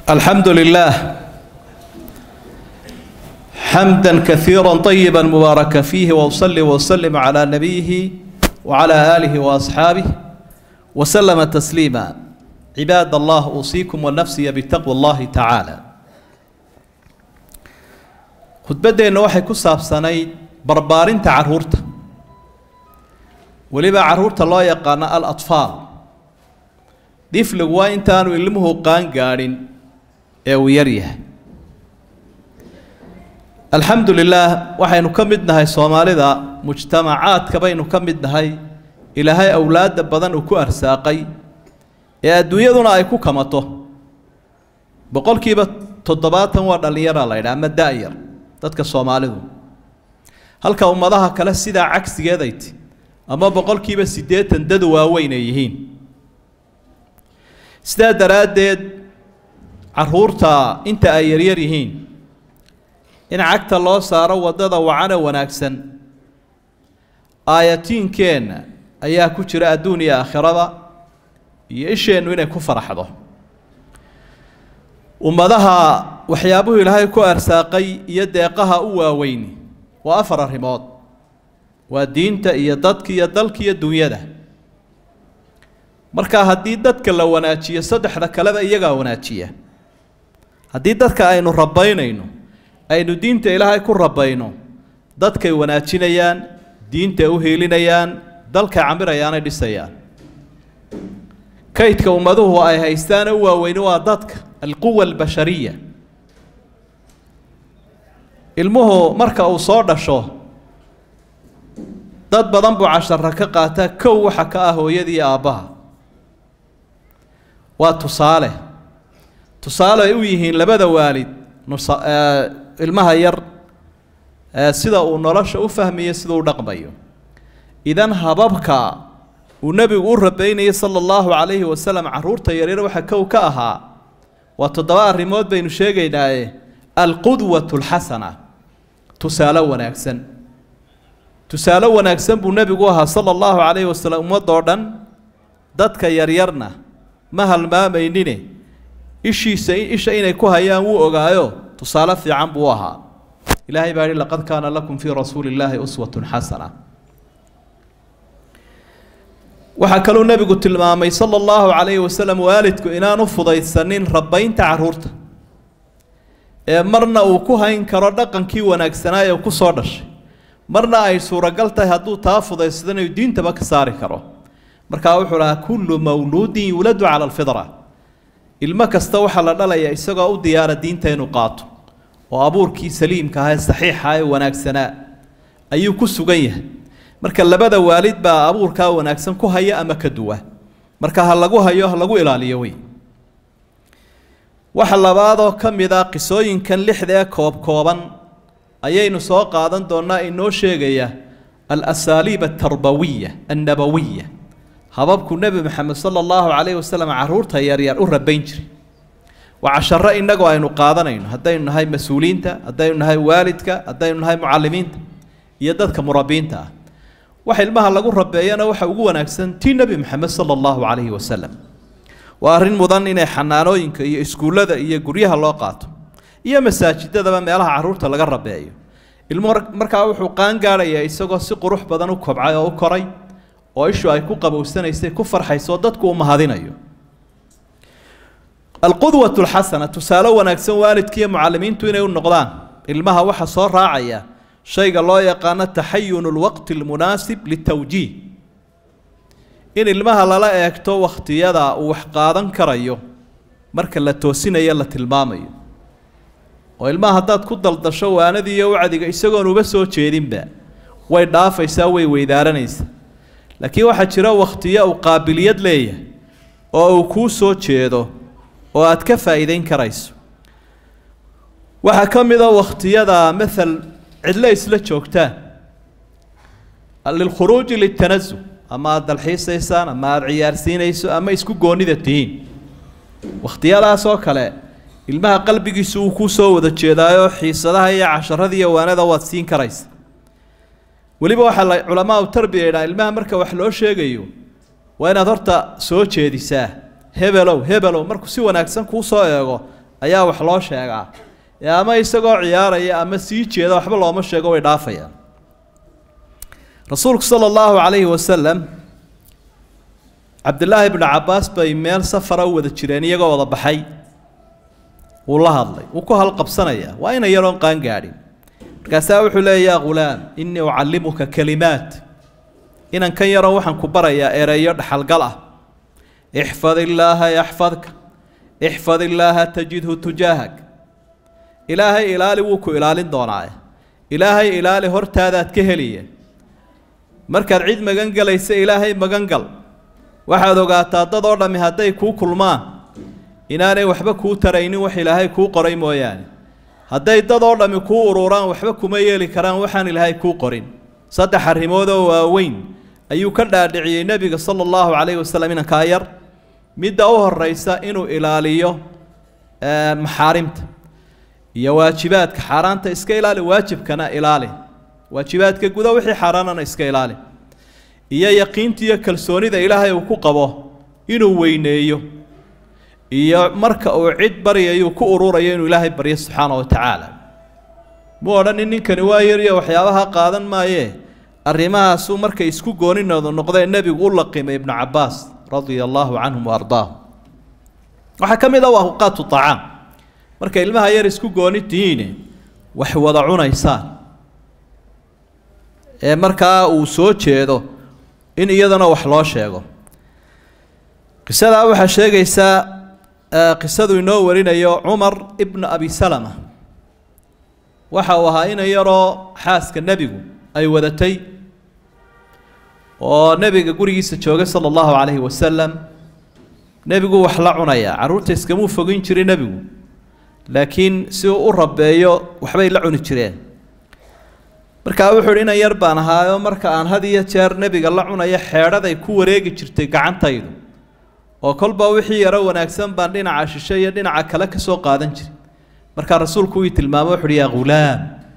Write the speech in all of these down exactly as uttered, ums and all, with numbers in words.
الحمد لله حمدا كثيرا طيبا مباركا فيه، وأصلي وأسلم على نبيه وعلى آله وأصحابه وسلم تسليما. عباد الله، أوصيكم ونفسي بتقوى الله تعالى. خطبتنا waxay ku saabsanayd barbaarinta caruurta, waliba caruurta loo yaqaan al-atfaal. difligu waa intaanu ilmuhu qaan gaadhin ee uu yar yahay. alxamdulillaah waxaynu ka mid nahay Soomaalida, mujtamacaadka baynu ka mid nahay. ilaahay awlaada badan uu ku arsaaqay ee adduunyaduna ay ku kamato. boqolkiiba toddobaatan waa dhalinyaro la yiraahdo ama daayar dadka Soomaalidu, halka ummadaha kale sida cagsigeedayd ama boqolkiiba siddeetan dad waaweyn ay yihiin. sidaa daraadeed caruurta inta ay yar yar yihiin in cagta loo saaro wadada wacana wanaagsan aayatiinkeena ayaa ku jira adduun iyo aakhirada, iyo isheenu inay ku faraxdo. ummadaha waxyaabuhu ilaahay ku arsaaqay iyo deeqaha u waaweyn waa afar arrimood: waa diinta iyo dadka iyo dalka iyo dunyada. marka haddii dadka la wanaajiyo, saddexda kaleba iyagaa wanaajiya. haddii dadka aynu rabaynayno, aynu diinta ilaahay ku rabayno, dadkay wanaajinayaan, diinta u heelinayaan, dalka camirayaanay dhisayaan. kaydka ummaduhu ay haystaan u waaweyn waa dadka, alquwa albashariya. ilmuhu marka uu soo dhasho, dad badan buu cashara ka qaataa. kow waxa ka ah hooyadii iyo aabbaha. waa tusaale tusaale ay u yihiin labada waalid ilmaha yar sida uu nolosha u fahmayo, sida uu dhaqmayo. idan hababka uu nabigu u rabaynayay sala allahu calayhi wasalam caruurta yaryar waxa kow ka ahaa waa toddoba arrimood baynu sheegaynaaye. alqudwatu alxasana, tusaale wanaagsan. tusaale wanaagsan buu nabigu ahaa sala allahu calayhi wasalam ummadoo dhan. dadka yaryarna ma halmaamaynine, ishiisa isha inay ku hayaan wuu ogaayo, tusaale fiican buu ahaa. ilaahay baa yidhi laqad kaana lakum fii rasuuli illaahi uswatun xasana. waxaa kaluu nabigu tilmaamay sala allahu calayhi wasalam waalidku inaanu fudaysanin rabaynta caruurta, ee marna uu ku hayn karo dhaqankii wanaagsanaa ee ku soo dhashay, marna ay suuragal tahay hadduu taa fudaysado inuu diintaba ka saari karo. markaa wuxuu lahaa kullu mawluudin yuladu cala alfitra. ilmo kasta waxaa la dhalayaa isagoo u diyaara diinta inuu qaato, oo abuurkii saliimka ah ee saxiixa ee wanaagsanaa ayuu ku sugan yahay. marka labada waalid baa abuurkaa wanaagsan ku haya ama ka duwa. marka ha lagu hayo, ha lagu ilaaliyo wey. waxa labaadoo ka mid ah qisooyinkan lixda ee koob kooban ayaynu soo qaadan doonaa inoo sheegaya al-asaaliib altarbawiya annabawiya, hababku nebi maxamed sala allahu calayhi wasalam caruurta yaryar u rabayn jiray. waa casharo innagoo aynu qaadanayno haddaynu nahay mas-uuliyiinta, haddaynu nahay waalidka, haddaynu nahay mucallimiinta iyo dadka murabbiinta ah. waxa ilmaha lagu rabeeyana waxa ugu wanaagsan tii nebi maxamed sala allahu calayhi wasalam. waa arrin mudan inay xanaanooyinka iyo iskuullada iyo guryaha loo qaato, iyo masaajidadaba meelaha caruurta laga rabeeyo. ilmuhu markaa wuxuu qaan gaadhayaa isagoo si qurux badan u kobcay oo u koray, oo ishu ay ku qabowsanaysay, ku farxayso, dadku u mahadinayo. alqudwatu alxasana, tusaale wanaagsan waalidkiiyo mucallimiintu inay u noqdaan. ilmaha waxa soo raacaya shayga loo yaqaano taxayunu alwaqti almunaasib litawjiih. in ilmaha lala eegto wakhtiyada uu wax qaadan karayo marka la toosinayo, la tilmaamayo. oo ilmaha haddaad ku daldasho waanadii iyo wacdiga isagoon uba soo jeedinba, way dhaafaysaa, way weydaaranaysaa. laakiin waxaa jira wakhtiyo uu qaabiliyad leeyahay oo uu kuu soo jeedo oo aad ka faa'iideyn karayso. waxaa ka mid a wakhtiyada maal cidlo isla joogtaan, lilkhuruuji litanazuh, ama aad dalxiisaysaan, ama aad ciyaarsiinayso, ama isku goonnida tihiin. wakhtiyadaas oo kale ilmaha qalbigiisu uu kuu soo wada jeedaayo, xiisadaha iyo casharada iyo waanada waad siin karaysa. weliba waxaa la culamaa tarbiya yidhaha ilmaha marka wax loo sheegayo waa inaad horta soo jeedisaa. hebelow hebelow markuu si wanaagsan kuu soo eego ayaa wax loo sheegaa ee ama isagoo ciyaaraya ama sii jeeda waxba looma sheego way dhaafayaan rasuulku sala allahu calayhi wasalam cabdillaahi ibnu cabbaas bay meel safara u wada jireen iyagoo wada baxay wuu la hadlay wuu ku halqabsanayaa waa ina yaroon qaan gaadhin markaasaa wuxuu leeya yaa ghulaam innii ucallimuka kalimaat inan kan yaroo waxaan ku barayaa ereeyo dhaxalgal ah ixfad illaaha yaxfadka ixfad illaaha tajidhu tujaahak ilaahay ilaali wuu ku ilaalin doonaa ilaahay ilaali hortaadaad ka heliye markaad cid magan galaysa ilaahay magan gal waxaad ogaataa dad oo dhammi hadday kuu kulmaan inaanay waxba kuu taraynin wax ilaahay kuu qoray mooyaane hadday dad oo dhammi kuu ururaan waxba kuma yeeli karaan waxaan ilaahay kuu qorin saddex arrimood oo waaweyn ayuu ka dhaadhiciyey nebiga sala allahu calayhi wasalam inankaa yar midda u horraysa inuu ilaaliyo maxaarimta iyo waajibaadka xaaraanta iska ilaali waajibkana ilaali waajibaadka guda wixii xaaraanana iska ilaali iyo yaqiinta iyo kalsoonida ilaahay uu ku qabo inuu weyneeyo iyo marka uu cid baryayo ku ururayo inuu ilaahay baryo subxaanahu wa tacaala mu odhan ninkani waa yar iyo waxyaabaha qaadan maayee arrimahaasuu markay isku gooninooda noqdeen nebigu u laqimay ibnu cabbaas radia allahu canhum wa ardaahum waxaa ka mid ah waa awqaatu tacaam markay ilmaha yar isku gooni tihiine wax wada cunaysaan ee markaa uu soo jeedo in iyadana wax loo sheego qisadaa waxaa sheegaysaa qisadu inoo warinayo cumar ibnu abi salama waxa uu ahaa ina yaroo xaaska nebigu ay wadatay oo nebiga gurigiisa joogay sala allahu calayhi wasalam nebigu wax la cunaya carruurta iskamuu fogin jiray nebigu laakiin si uu u rabeeyo waxbay la cuni jireen markaa wuxuu ihi inan yar baan ahaayo marka aan had iyo jeer nebiga la cunaya xeedhaday ku wareegi jirtay gacantaydu oo kolba wixii yaro wanaagsan baan dhinaca shishe iyo dhinaca kale ka soo qaadan jiray markaa rasuulku uu tilmaamo wuxuu yaa ghulaam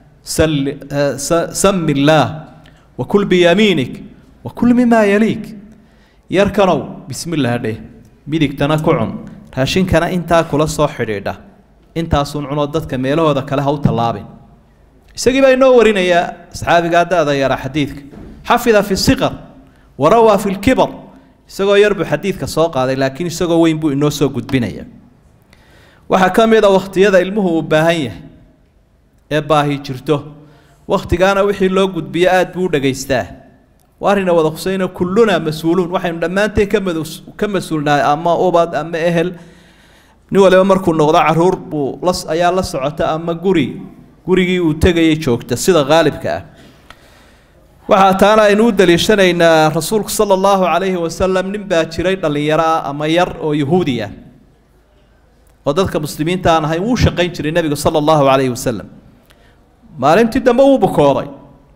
sami illaah wakul biyamiinik wakul mimaa yaliik yarkanow bismi illah dheh midigtana ku cun raashinkana intaa kula soo xidhiidha intaasuun cunoo dadka meelahooda kale ha u tallaabin isagii baa inoo warinayaa asxaabigaa da-da yara xadiidka xafida fi siqar warawaa fi lkibar isagoo yar buu xadiidka soo qaaday laakiin isagoo weyn buu inoo soo gudbinaya waxaa ka mid a wakhtiyada ilmuhu uu baahan yahay ee baahi jirto wakhtigaana wixii loo gudbiyo aad buu u dhagaystaa waarina wada khusayna kulluna mas-uuluun waxaynu dhammaanteen ka mad ka mas-uulnahay ama ubad ama ehel nin waliba markuu noqdo carruur buu la ayaa la socota ama guri gurigii uu tegayay joogta sida qaalibka ah waxaa taana aynu u daliishanaynaa rasuulku sala allahu calayhi wasalam nin baa jiray dhallinyaro ah ama yar oo yahuudi ah oo dadka muslimiinta aan ahayn wuu shaqayn jiray nebigu sala allahu calayhi wasalam maalintii dambe wuu bukooday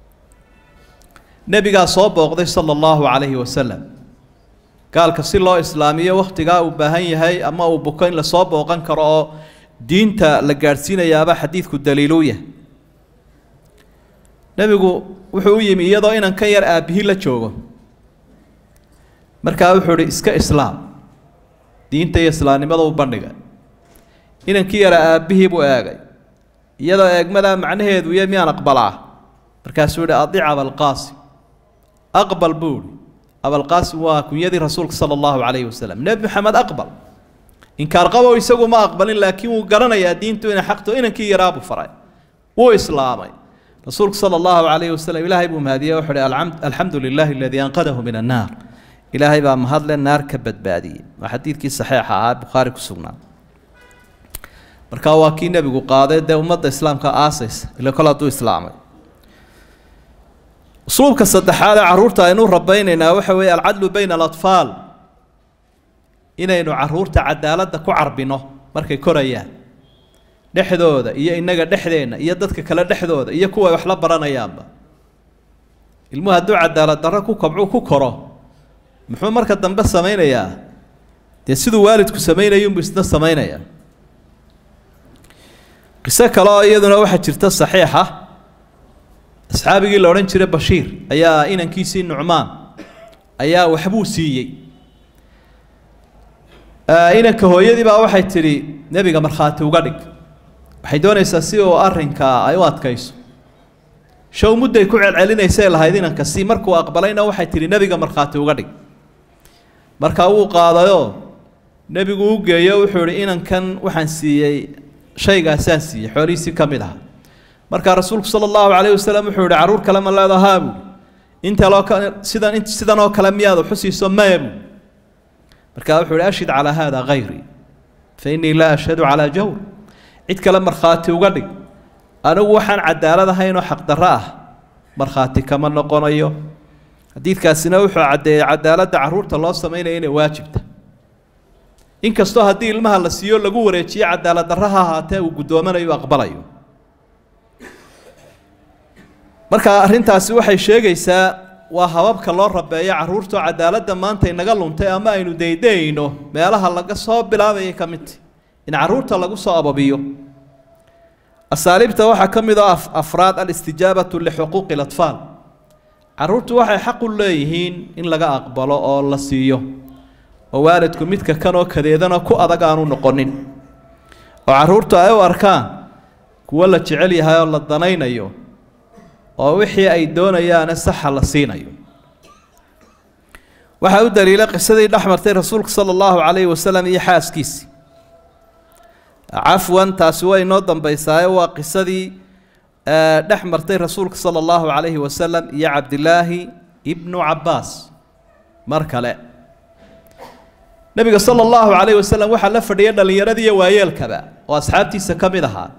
nebigaa soo booqday sala allahu calayhi wasalam gaalka si loo islaamiyo wakhtigaa uu baahan yahay ama uu buko in lasoo booqan karo oo diinta la gaadhsiinayaaba xadiidku daliiluu yahay nebigu wuxuu u yimi iyadoo inan ka yar aabbihii la joogo markaa wuxuu ihi iska islaam diinta iyo islaamnimada u bandhigay inankii yara aabbihii buu eegay iyadoo eegmadaa macnaheedu iyo miyaan aqbalaa markaasuu yihi adiic abalqaasim aqbal buu ihi abalqaasim waa kunyadii rasuulka sala allahu calayhi wasalam nebi maxamed aqbal inkaar qabow isagu ma aqbalin laakiin wuu garanayaa diintu inay xaqto inankii yaraa buu faray wuu islaamay rasuulku sala allahu calayhi wasalam ilaahay buu mahadiyey wuxuu ihi alxamdu lilahi aladii anqadahu min annaar ilaahay baa mahadle naar ka badbaadiyey waa xadiidkii saxiixa ahaa bukhaari ku sugnaa markaa waa kii nebigu qaaday dee ummadda islaamka aasaysa ila kol hadduu islaamay usluubka saddexaad ee carruurta aynu rabaynaynaa waxa weeye alcadlu bayna alatfaal inaynu carruurta cadaaladda ku carbino markay korayaan dhexdooda iyo innaga dhexdeenna iyo dadka kale dhexdooda iyo kuwa wax la baranayaanba ilmuhu hadduu cadaalad darro ku kabcuu ku koro muxuu marka dambe samaynayaa dee siduu waalidku samaynayuunbuu isna samaynayaa qiso kale oo iyaduna waxaa jirta saxiixa asxaabigii la odhan jiray bashiir ayaa inankiisii nucmaan ayaa waxbuu siiyey inanka hooyadii baa waxay tidhi nebiga markhaati uga dhig waxay doonaysaa si uu arrinka ay u adkayso show mudday ku celcelinaysay lahayd inanka si markuu aqbalayna waxay tidhi nebiga markhaati uga dhig markaa wuu qaadayoo nebigu u geeyo wuxuu idhi inankan waxaan siiyey shaygaasaan siiyey xoolihiisii ka mid aha markaa rasuulku sala allahu calayhi wasalam wuxuu yidhi carruur kale ma leedahaa buui inta loo sidan sidan oo kale miyaad xusiiso maya buui markaa wuxuu yidhi ashhid calaa haada hayrii fa innii laa ashhadu calaa jawr cid kale markhaati uga dhig anigu waxaan cadaalad ahaynoo xaqdarro ah markhaati kama noqonayo xadiidkaasina wuxuu caddeeyey cadaaladda carruurta loo samaynayo inay waajibta inkastoo haddii ilmaha la siiyo lagu wareejiyo cadaalad darro ha ahaatee uu guddoomanayo aqbalayo marka arrintaasi waxay sheegaysaa waa hababka loo rabeeyo carruurta cadaaladda maanta inaga luntay ama aynu daydayno meelaha laga soo bilaabayay ka mid in carruurta lagu soo ababiyo asaaliibta waxaa ka mid ah afraad alistijaabatu lixuquuqi اlatfaal carruurtu waxay xaq u leeyihiin in laga aqbalo oo la siiyo oo waalidku midka kanoo kadeedana ku adag aanu noqonin oo carruurtu ay u arkaan kuwo la jecel yahay oo la danaynayo oo wixii ay doonayaana saxa la siinayo waxaa u daliila qisadii dhex martay rasuulka sala allahu calayhi wasalam iyo xaaskiisii cafwan taasi way inoo dambaysaayo waa qisadii dhex martay rasuulka sala allahu calayhi wasalam iyo cabdilaahi ibnu cabbaas mar kale nebiga sala allahu calayhi wasalam waxaa la fadhiyay dhallinyaradii iyo waayeelkaba oo asxaabtiisa ka mid ahaa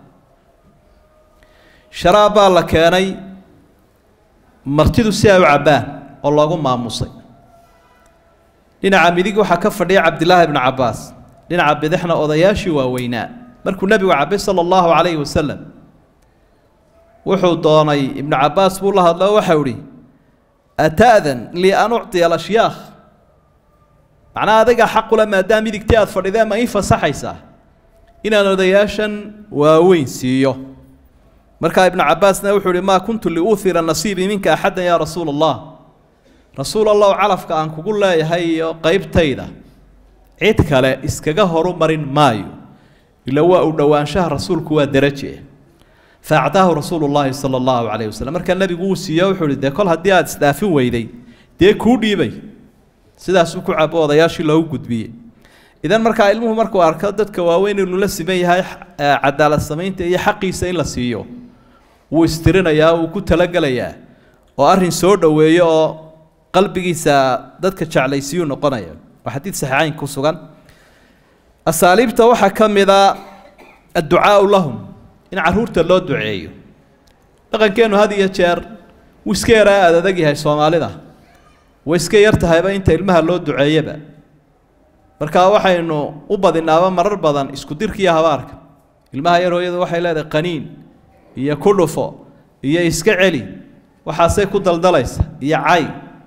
sharaab baa la keenay martidu si ay u cabbaan oo loogu maamusay dhinaca midig waxaa ka fadhiya cabdilaahi ibnu cabbaas dhinaca bidixna odayaashii waaweynaa markuu nebigu cabbay sala allahu calayhi wasalam wuxuu doonay ibnu cabbaas buu la hadlo waxau idhi ata'dan lii an uctiya alashyaakh macnaha adiga xaqula maadaama midigtii aada fadhideen ma ii fasaxaysaa inaan odayaashan waaweyn siiyo markaa ibnu cabbaasna wuxuu ihi maa kuntu liuuhira nasiibii minka axaddan yaa rasuula allah rasuul allahu calafka aan kugu leeyahay iyo qeybtayda cid kale iskaga horumarin maayo ila waa u dhowaanshaha rasuulku waa daraje faactaahu rasuulu llaahi sala allahu calayhi wasalam markaa nebigu uu siiyo wuxuu ihi dee kol haddii aada isdhaafin weyday dee kuu dhiibay sidaasuu ku cabo odayaashii loogu gudbiyey idan markaa ilmuhu markuu arko dadka waaweyn inuu la siman yahay cadaalad samaynta iyo xaqiisa in la siiyo wuu istirinayaa wuu ku talagelayaa oo arrin soo dhoweeyo oo qalbigiisa dadka jeclaysiiyuu noqonaya waa xadiid saxiixayn ku sugan asaaliibta waxaa ka mid a adducaau lahum in carruurta loo duceeyo dhaqankeennu had iyo jeer wuu iska yaraa aada adag yahay soomaalida way iska yar tahayba inta ilmaha loo duceeyaba markaa waxaynu u badinaaba marar badan isku dirka iyo habaarka ilmaha yar hooyadu waxay leedahay qaniin iyo ku dhufo iyo iska celi waxaasay ku daldalaysa iyo cay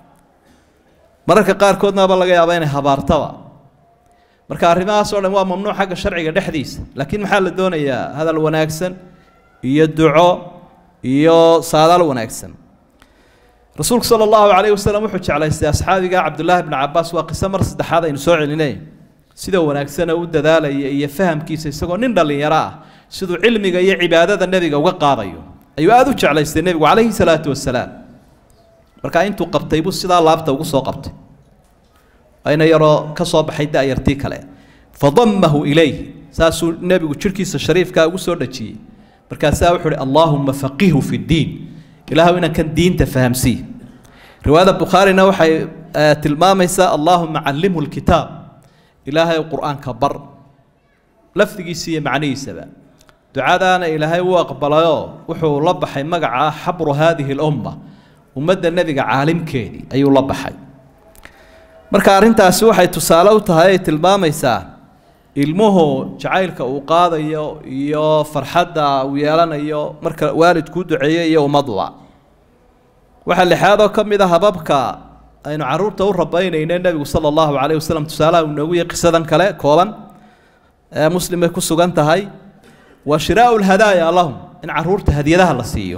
mararka qaarkoodnaba laga yaabaa inay habaartaba marka arrimahaas oo dhan waa mamnuuc xagga sharciga dhexdiisa laakiin maxaa la doonayaa hadal wanaagsan iyo duco iyo saadaal wanaagsan rasuulku sala allahu calayhi wasalam wuxuu jeclaystay asxaabiga cabdullaahi ibnu cabbaas waa qiso mar saddexaad aynu soo celinay sida wanaagsana u dadaalaya iyo fahamkiisa isagoo nin dhallinyaro ah siduu cilmiga iyo cibaadada nebiga uga qaadayo ayuu aada u jeclaystay nebigu calayhi salaatu wasalaam markaa intuu qabtay buu sidaa laabta ugu soo qabtay ayna yaroo ka soo baxay da'yartii kale fadammahu ilayh saasuu nebigu jirhkiisa shariifkaa ugu soo dhajiyey markaasaa wuxuu uhi allaahumma faqihu fi ddiin ilaahu inankan diinta fahamsii riwaayada bukhaarina waxay tilmaamaysaa allaahumma callimhu lkitaab ilaahay qur-aanka bar lafdigiisa iyo macnihiisaba ducadaana ilaahay wuu aqbalayoo wuxuu la baxay magaca xabru haadihi lumma ummadda nebiga caalimkeedii ayuu la baxay marka arrintaasi waxay tusaale u tahay ay tilmaamaysaa ilmuhu jacaylka uu qaadayo iyo farxadda uu yeelanayo marka waalidkuu duceeyo iyo ummaduba waxaa lixaad oo ka mid a hababka aynu carruurta u rabaynayna nebigu sala allahu calayh wasalam tusaalaha uu noogu yahay qisadan kale kooban ee muslim ay ku sugan tahay waa shiraa'u lhadaaya lahum in carruurta hadiyadaha la siiyo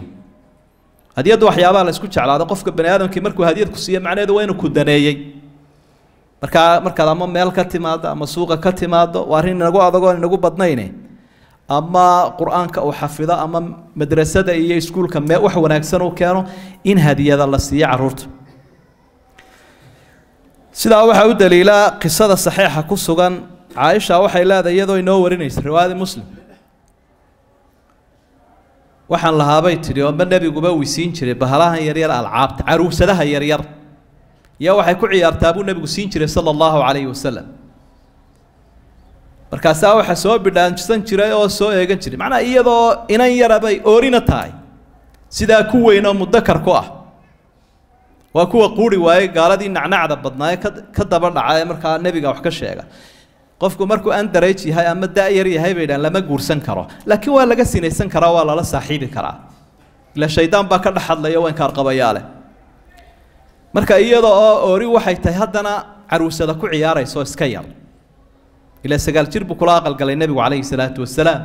hadiyaddu waxyaabaha la isku jeclaado qofka bani aadamkii markuu hadiyad ku siiyo macnaheedu waa inuu ku daneeyey marka marka ama meel ka timaado ama suuqa ka timaado waa arin inagu adago inagu badnayne ama quraanka oo xafido ama madrasada iyo iskuulka me wax wanaagsan oo keeno in hadiyada la siiyo caruurta sida waxa u daliila qisada saxiixa ku sugan Aisha waxay leedahay iyadoo inoo warinaysa riwaayada Muslim waxaan lahaabay tiri oo nabiguba wisiin jiray bahalahan yar yar alcaabta caruusadaha yar yar ya waxay ku ciyaartaa buu nabigu siin jiray sallallahu alayhi wasallam markaas waxa soo bidhaansan jiray oo soo eegan jiray macna iyadoo inan yarabay oorina tahay sida ku weyn oo mudakar ku ah waa kuwa quuri waayay gaaladii nacnacda badnaay ka daba dhacay markaa nabiga wax ka sheega qofku markuu aan dareej yahay ama daayar yahay bay lama guursan karo laakiin waa laga sinaysan karaa waa la saaxiibi karaa ila shaydaan baa ka dhaxadlaya waan kaar qabayaale marka iyadoo oori waxay tahay haddana caruusada ku ciyaarayso iska yar ila sagaal jir buu kula aqal galay nabigu calayhi salaatu wasalaam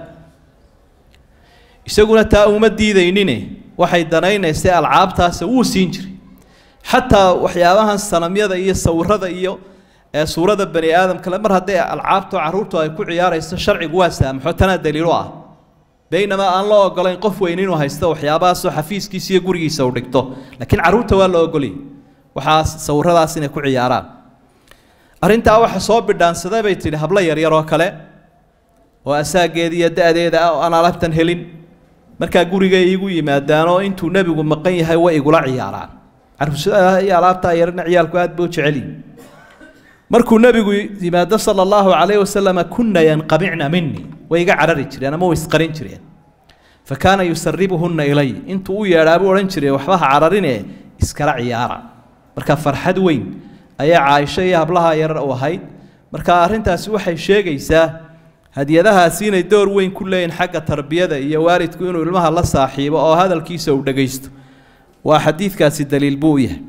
isaguna taa uma diidaynine waxay danaynaysaa alcaabtaas uu siin jiray xataa waxyaabahan sanamyada iyo sawirada iyo ee suurada bani aadam kale mar haday alcaabto caruurtu ay ku ciyaarayso sharcigu waa saamaxo tana daliilo ah baynama aan la ogolayn qof weyn inuu haysto waxyaabahaas oo xafiiskiisa iyo gurigiisa u dhigto laakiin caruurta waa la ogolay waxa sawiradaas inay ku ciyaaraan arinta waxa soo bidhaansaday bay tiri habla yar yar oo kale oo asaageed iyo daadeeda oo aan alaabtan helin marka guriga iigu yimaadaan oo intuu nabigu maqan yahay way igula ciyaaraan caruusada iyo alaabta yarna ciyaalku aad buu jecel markuu nabigu yimaado sallallahu alayhi wasallam kunna yanqabicna minni wayga carari jireen ama isqarin jireen fakana yusarribuhunna ilay intuu u yeedhaabo oran jiray waxba cararine iskala ciyaara marka farxad weyn ayaa Aisha iyo hablaha yar oo ahayd marka arintaasi waxay sheegaysaa hadiyadahaasi inay door weyn ku leeyeen xagga tarbiyada iyo waalidku inuu ilmaha la saaxiibo oo hadalkiisa u dhageysto waa xadiidkaasi daliil buu yahay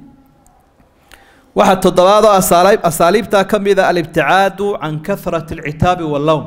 waxa toddobaad oo asaaliib asaaliibta kamida al-ibticaadu can kathrati al-itaab wal-lawm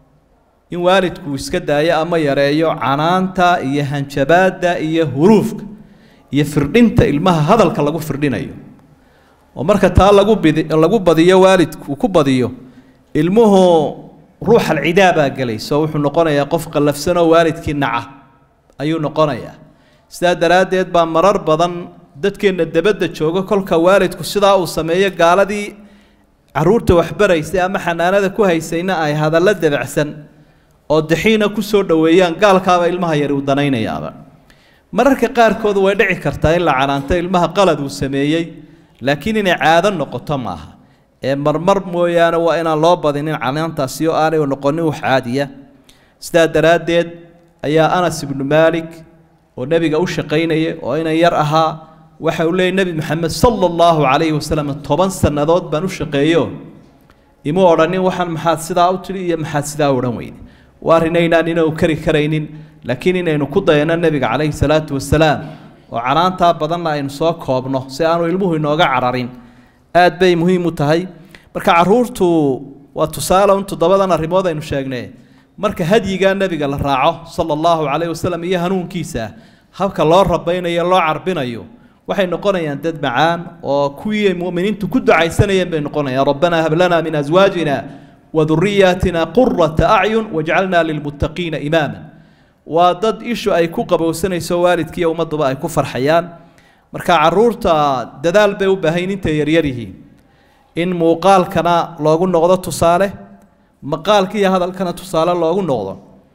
in waalidku iska daayo ama yareeyo canaanta iyo hanjabaada iyo huruufka iyo firdhinta ilmaha hadalka lagu firdhinayo oo marka taa lagu lagu badiyo waalidku ku badiyo ilmuhu ruux al-cidaaba galayso wuxuu noqonayaa qof qalafsan oo waalidkii naca ayuu noqonayaa sida daraadeed baa marar badan dadkeena dabada jooga kolka waalidku sida uu sameeyo gaaladii caruurta wax baraysay ama xanaanada ku haysayna ay hadalla dabacsan oo daxiina ku soo dhaweeyaan gaalkaaba ilmaha yar uu danaynayaaba mararka qaar kood way dhici kartaa in la canaanto ilmaha qalad uu sameeyay laakiin inay caado noqoto maaha ee marmar mooyaane waa inaan loo badinin canaantaasi oo aanay noqonin wax caadiya sida daraadeed ayaa Anas ibn Malik oo nabiga u shaqeynayay oo inay yar ahaa waxa uu leeyahay nabi maxamed sallallahu alayhi wasallam toban sanadood baan u shaqeeyo imu oranin waxaan maxaad sidaa u tiri iyo maxaad sidaa oran weyne waarinaynaan inuu kari karaynin laakiin inaynu ku dayano nabiga calayhi salaatu wasalaam oo canaanta badan aynu soo koobno si aanu ilmuhu inooga cararin aad bay muhiim u tahay marka caruurtu waa tusaale un toddobadan arrimood aynu sheegnay marka hadyiga nabiga la raaco sallallahu alayhi wasallam iyo hanuunkiisa habka loo rabaynayo loo carbinayo waxay noqonayaan dad macaan oo kuwii muuminiintu ku ducaysanayeen bay noqonayaan rabbana hab lana min azwajina wa dhurriyyatina qurrata a'yun waj'alna lil muttaqiina imama waa dad ishu ay ku qabowsanayso waalidkii ummaduba ay ku farxayaan marka caruurta dadaal bay u baahan inta yar yar yihiin in muuqaalkana loogu noqdo tusaale maqaalkii hadalkana tusaale loogu noqdo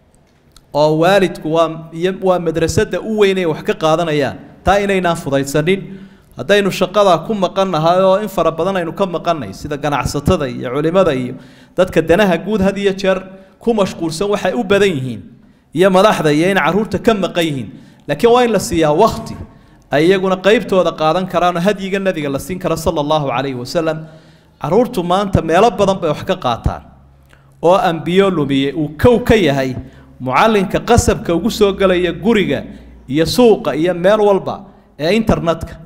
oo waalidku waa waa madrasada u weyn ee wax ka qaadanayaan taa inaynaan fudaysanin haddaynu shaqada ku maqannahay oo in fara badan aynu ka maqannay sida ganacsatada iyo culimada iyo dadka danaha guud had iyo jeer ku mashquulsan waxay u badan yihiin iyo madaxda iyo in caruurta ka maqan yihiin laakiin waa in la siiyaa waqti ay iyaguna qaybtooda qaadan karaan hadyiga nabiga la siin kara sallallahu alayhi wasallam caruurtu maanta meelo badan bay wax ka qaataan oo ambiyo lumiye uu kow ka yahay mucallinka qasabka ugu soo galaya guriga iyo suuqa iyo meel walba ee internetka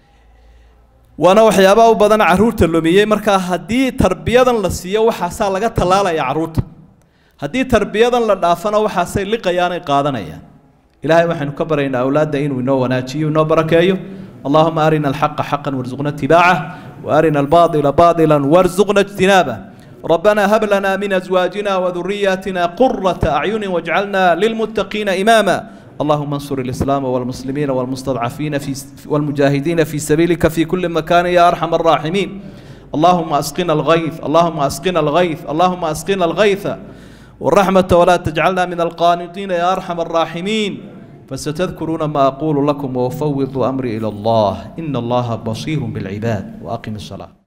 wana waxyaabo badan caruurta lumiyay marka hadii tarbiyadan la siiyo waxa laga talaalaya caruurta hadii tarbiyadan la dhaafana waxa say liqayaan qaadanayaan ilaahay waxaanu ka baraynaa awlaada inuu inoo wanaajiyo inoo barakeeyo اللهم أرنا الحق حقا وارزقنا اتباعه وأرنا الباطل باطلا وارزقنا اجتنابه ربنا هب لنا من أزواجنا وذرياتنا قرة أعين واجعلنا للمتقين إماما اللهم انصر الإسلام والمسلمين والمستضعفين في والمجاهدين في سبيلك في كل مكان يا أرحم الراحمين اللهم أسقنا الغيث اللهم أسقنا الغيث اللهم أسقنا الغيث والرحمة ولا تجعلنا من القانطين يا أرحم الراحمين فستذكرون ما أقول لكم وأفوض أمري إلى الله إن الله بصير بالعباد وأقم الصلاة.